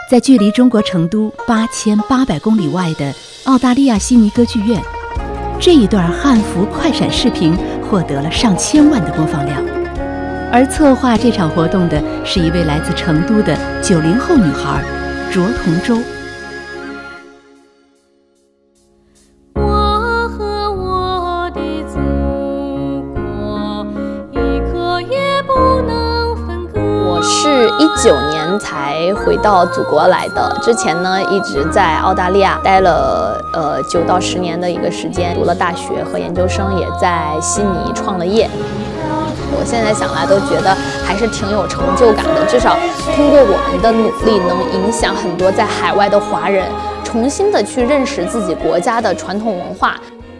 在距离中国成都8800公里外的澳大利亚悉尼歌剧院，这一段汉服快闪视频获得了上千万的播放量。而策划这场活动的是一位来自成都的90后女孩卓同舟。 我和我的祖国一刻也不能分割。 我是19年才回到祖国来的，之前呢一直在澳大利亚待了9到10年的一个时间，读了大学和研究生，也在悉尼创了业。我现在想来都觉得还是挺有成就感的，至少通过我们的努力，能影响很多在海外的华人重新的去认识自己国家的传统文化。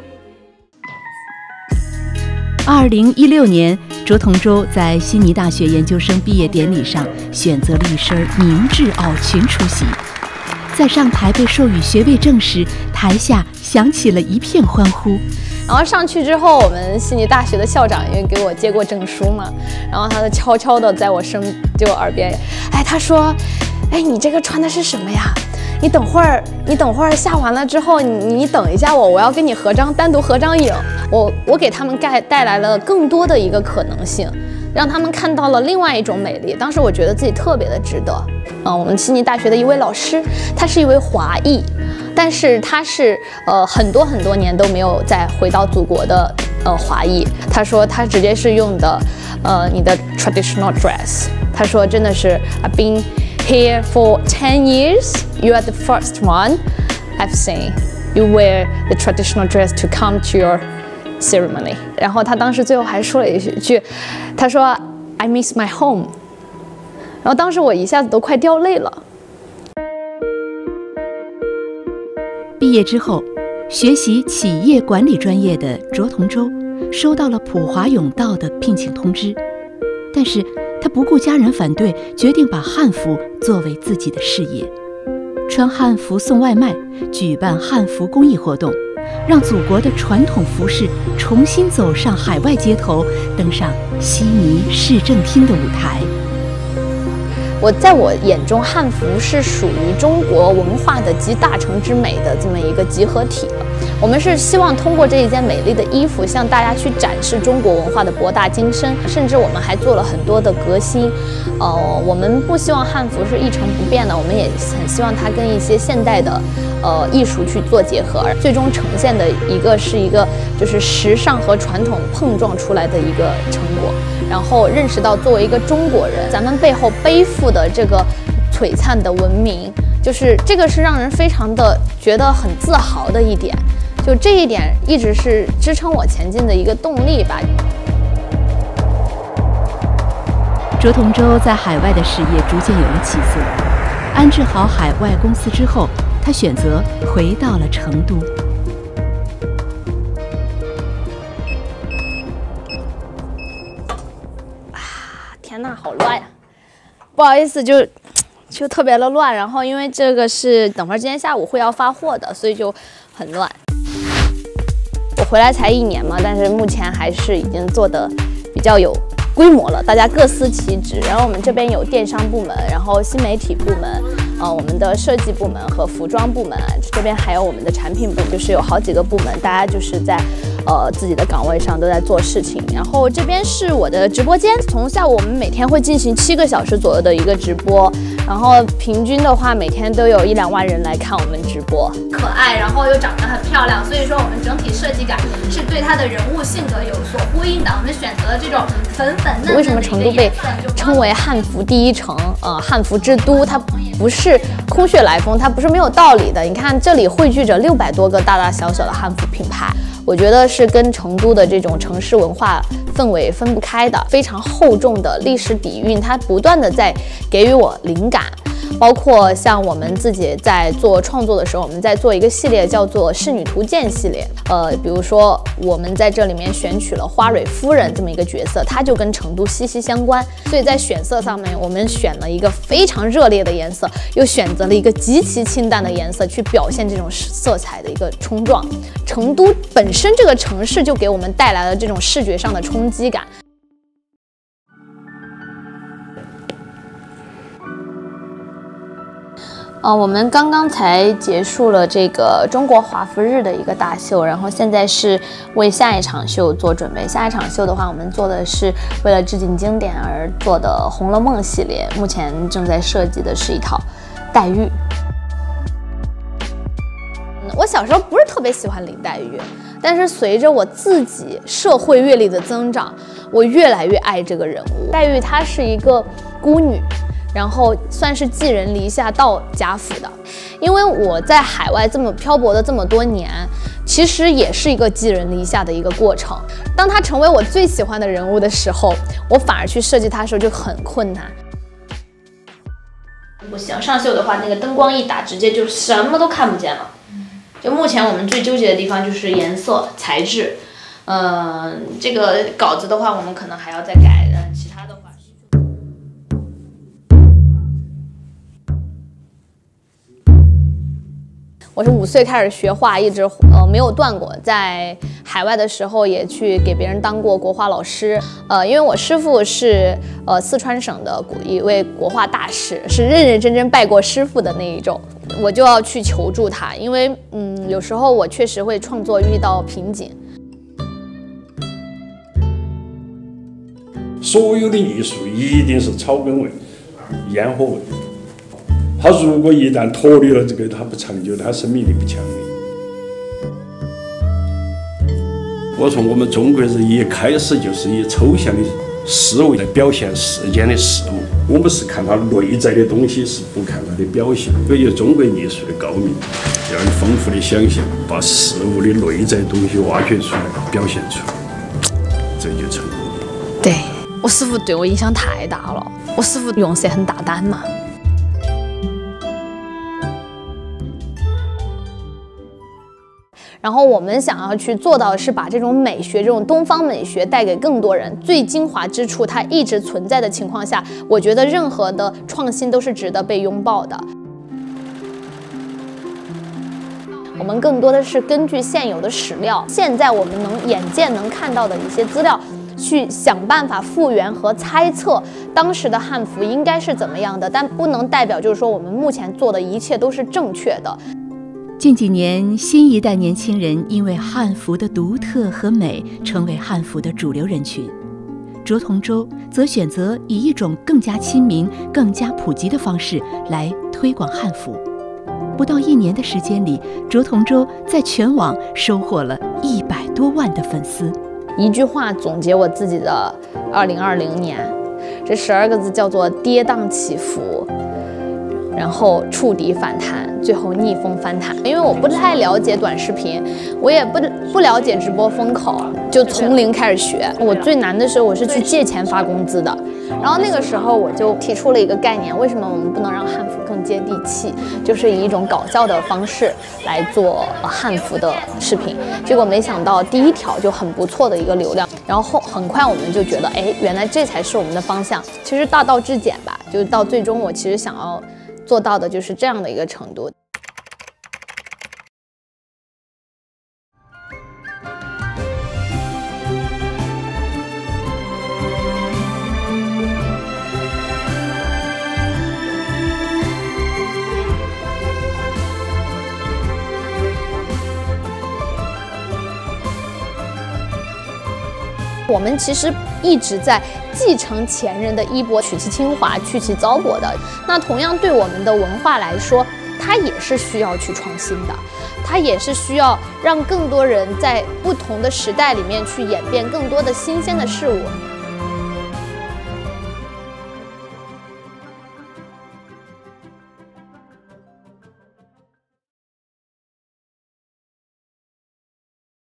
2016年，卓同舟在悉尼大学研究生毕业典礼上选择了一身明制袄裙出席。在上台被授予学位证时，台下响起了一片欢呼。 然后上去之后，我们悉尼大学的校长因为给我接过证书嘛，然后他就悄悄的在我耳边，他说，你这个穿的是什么呀？你等会儿下完了之后，你等一下我要跟你合张，单独合张影。我给他们带来了更多的一个可能性，让他们看到了另外一种美丽。当时我觉得自己特别的值得。我们悉尼大学的一位老师，他是一位华裔，但是他是很多年都没有再回到祖国的华裔。他说他直接是用的你的 traditional dress。他说真的是 I've been here for 10 years. You are the first one I've seen. You wear the traditional dress to come to your ceremony. 然后他当时最后还说了一句，他说 I miss my home. 然后当时我一下子都快掉泪了。 毕业之后，学习企业管理专业的卓同舟收到了普华永道的聘请通知，但是他不顾家人反对，决定把汉服作为自己的事业，穿汉服送外卖，举办汉服公益活动，让祖国的传统服饰重新走上海外街头，登上悉尼市政厅的舞台。 在我眼中，汉服是属于中国文化的集大成之美的这么一个集合体了。我们是希望通过这一件美丽的衣服，向大家去展示中国文化的博大精深，甚至我们还做了很多的革新。我们不希望汉服是一成不变的，我们也很希望它跟一些现代的艺术去做结合，最终呈现的是一个就是时尚和传统碰撞出来的一个成果。然后认识到作为一个中国人，咱们背后背负的这个璀璨的文明，就是这个是让人非常的觉得很自豪的一点，就这一点一直是支撑我前进的一个动力吧。 卓同舟在海外的事业逐渐有了起色，安置好海外公司之后，他选择回到了成都。 天呐，好乱呀！不好意思，就特别的乱。然后因为这个是等会儿今天下午会要发货的，所以就很乱。我回来才1年嘛，但是目前还是已经做的比较有规模了，大家各司其职。然后我们这边有电商部门，然后新媒体部门，我们的设计部门和服装部门，这边还有我们的产品部，就是有好几个部门，大家就是在自己的岗位上都在做事情。然后这边是我的直播间，从下午我们每天会进行7个小时左右的一个直播，然后平均的话每天都有1-2万人来看我们直播。 可爱，然后又长得很漂亮，所以说我们整体设计感是对她的人物性格有所呼应的。我们选择了这种粉粉嫩嫩的一个颜色。 为什么成都被称为汉服第一城？汉服之都，它不是空穴来风，它不是没有道理的。你看这里汇聚着600多个大大小小的汉服品牌，我觉得是跟成都的这种城市文化氛围分不开的，非常厚重的历史底蕴，它不断的在给予我灵感。包括像我们自己在做创作的时候，我们在做一个系列叫做仕女图鉴系列，比如说我们在这里面选取了花蕊夫人这么一个角色，它就跟成都息息相关，所以在选色上面我们选了一个非常热烈的颜色，又选择了一个极其清淡的颜色去表现这种色彩的一个冲撞。成都本身这个城市就给我们带来了这种视觉上的冲击感。 我们刚刚才结束了这个中国华服日的一个大秀，然后现在是为下一场秀做准备。下一场秀的话，我们做的是为了致敬经典而做的《红楼梦》系列，目前正在设计的是一套黛玉。我小时候不是特别喜欢林黛玉，但是随着我自己社会阅历的增长，我越来越爱这个人物。黛玉她是一个孤女，然后算是寄人篱下到贾府的。因为我在海外这么漂泊的这么多年，其实也是一个寄人篱下的一个过程。当她成为我最喜欢的人物的时候，我反而去设计她的时候就很困难。不行，上秀的话，那个灯光一打，直接就什么都看不见了。就目前我们最纠结的地方就是颜色、材质，这个稿子的话，我们可能还要再改。其他的话，我是5岁开始学画，一直没有断过。在海外的时候也去给别人当过国画老师，因为我师傅是四川省的一位国画大师，是认认真真拜过师傅的那一种。我就要去求助他，因为有时候我确实会创作遇到瓶颈。 所有的艺术一定是草根味、烟火味。它如果一旦脱离了这个，它不长久，它生命力不强烈。我说我们中国人一开始就是以抽象的思维来表现世间的事物，我们是看它内在的东西，是不看它的表象。所以中国艺术的高明，要有丰富的想象，把事物的内在东西挖掘出来，表现出来，这就成功了。 对，我师傅对我影响太大了，我师傅用色很大胆嘛。然后我们想要去做到的是把这种美学，这种东方美学带给更多人，最精华之处它一直存在的情况下，我觉得任何的创新都是值得被拥抱的。我们更多的是根据现有的史料，现在我们眼见能看到的一些资料，去想办法复原和猜测当时的汉服应该是怎么样的，但不能代表就是说我们目前做的一切都是正确的。 近几年，新一代年轻人因为汉服的独特和美，成为汉服的主流人群。卓同舟则选择以一种更加亲民、更加普及的方式来推广汉服。不到1年的时间里，卓同舟在全网收获了100多万的粉丝。 一句话总结我自己的2020年，这12个字叫做跌宕起伏，然后触底反弹，最后逆风翻弹。因为我不太了解短视频，我也不了解直播风口，就从零开始学。我最难的时候，我是去借钱发工资的。然后那个时候我就提出了一个概念，为什么我们不能让汉服更接地气？就是以一种搞笑的方式来做汉服的视频。结果没想到第1条就很不错的一个流量，然后很快我们就觉得，哎，原来这才是我们的方向。其实大道至简吧，就到最终我其实想要做到的就是这样的一个程度。我们其实一直在继承前人的衣钵，取其精华，去其糟粕的。那同样对我们的文化来说，它也是需要去创新的，它也是需要让更多人在不同的时代里面去演变更多的新鲜的事物。